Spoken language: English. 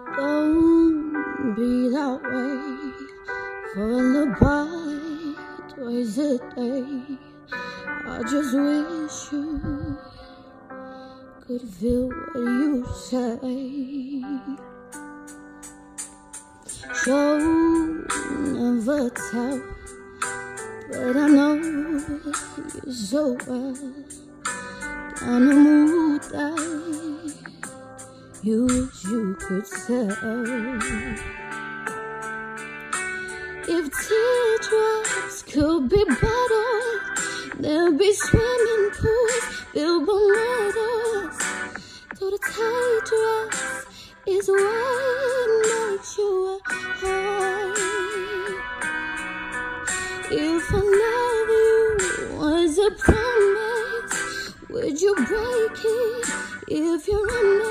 Don't be that way. Full of bite twice a day. I just wish you could feel what you say. Show never tell, but I know you so well. Kind of mood that you wish you could sell. If teardrops could be bottled, there'd be swimming pools filled with models. Though the tight dress is what makes you a heart. If I love you was a promise, would you break it if you're honest?